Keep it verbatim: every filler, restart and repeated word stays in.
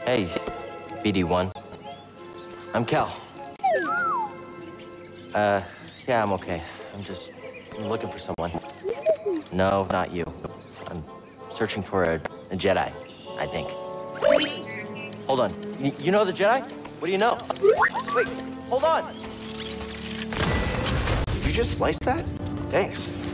Hey, B D one. I'm Cal. Uh, yeah, I'm okay. I'm just I'm looking for someone. No, not you. I'm searching for a, a Jedi, I think. Hold on. Y you know the Jedi? What do you know? Wait, hold on. Did you just slice that? Thanks.